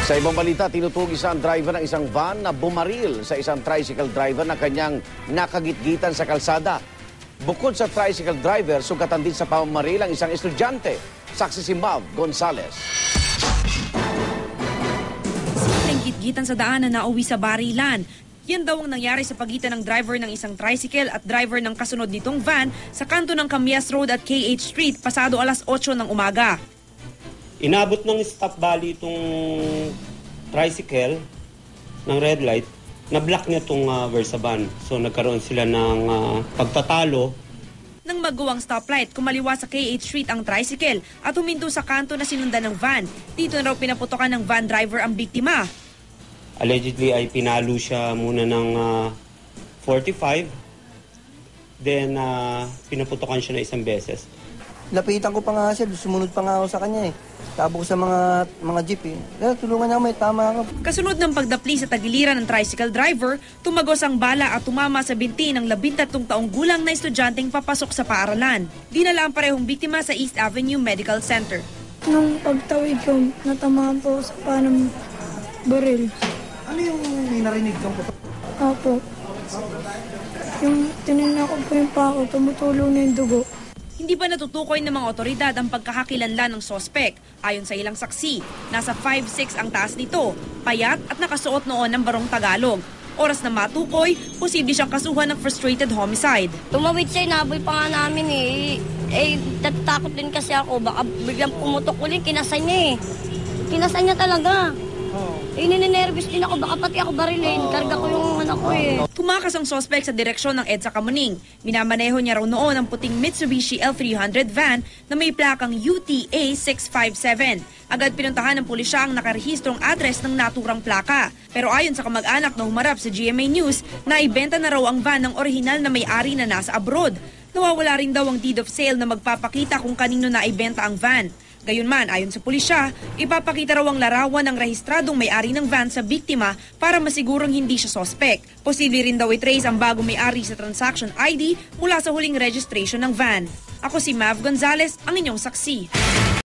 Sa ibang balita, tinutugis ang driver ng isang van na bumaril sa isang tricycle driver na kanyang nakagitgitan sa kalsada. Bukod sa tricycle driver, sugatan din sa pamamaril ang isang estudyante. Saksi si Mav Gonzales. Simpleng gitgitan sa daan na nauwi sa barilan. Yan daw ang nangyari sa pagitan ng driver ng isang tricycle at driver ng kasunod nitong van sa kanto ng Camias Road at KH Street pasado alas 8 ng umaga. Inabot ng stop bali itong tricycle ng red light, na-block niya itong Versa van. So nagkaroon sila ng pagtatalo. Nang magawang stoplight, kumaliwa sa KH Street ang tricycle at huminto sa kanto na sinundan ng van. Dito na raw pinaputokan ng van driver ang biktima. Allegedly ay pinalo siya muna ng 45. Then pinaputokan siya na isang beses. Lapitan ko pa nga siya, sumunod pa nga ako sa kanya eh. Tabo ko sa mga jeep eh. Tulungan niya ako, may tama ako. Kasunod ng pagdapli sa tagiliran ng tricycle driver, tumagos ang bala at tumama sa binti ng 13 taong gulang na estudyanteng papasok sa paaralan. Dinala ang parehong biktima sa East Avenue Medical Center. Nung pagtawid ko, natamaan po sa panang baril. Ano yung narinig kang puto? Opo. Yung tinignan ko po yung pako, tumutulong na yung dugo. Hindi pa natutukoy ng mga otoridad ang pagkakakilanlan ng sospek. Ayon sa ilang saksi, nasa 5'6" ang taas nito, payat at nakasuot noon ng barong Tagalog. Oras na matukoy, posible siyang kasuhan ng frustrated homicide. Tumawid siya, inaboy pa nga namin eh. Natatakot din kasi ako, baka biglang pumutok ulit, kinasay niya eh. Kinasay niya talaga. Ninenervous din ako, baka pati ako barilin. Karga ko yung anak ko eh. Tumakas ang sospek sa direksyon ng EDSA Kamuning. Minamaneho niya raw noon ang puting Mitsubishi L300 van na may plakang UTA 657. Agad pinuntahan ng pulisya ang nakarehistrong address ng naturang plaka. Pero ayon sa kamag-anak na humarap sa GMA News, naibenta na raw ang van ng orihinal na may-ari na nasa abroad. Nawawala rin daw ang deed of sale na magpapakita kung kanino naibenta ang van. Gayunman, ayon sa pulisya, ipapakita raw ang larawan ng rehistradong may-ari ng van sa biktima para masigurong hindi siya sospek. Posible rin daw i-trace ang bagong may-ari sa transaction ID mula sa huling registration ng van. Ako si Mav Gonzales, ang inyong saksi.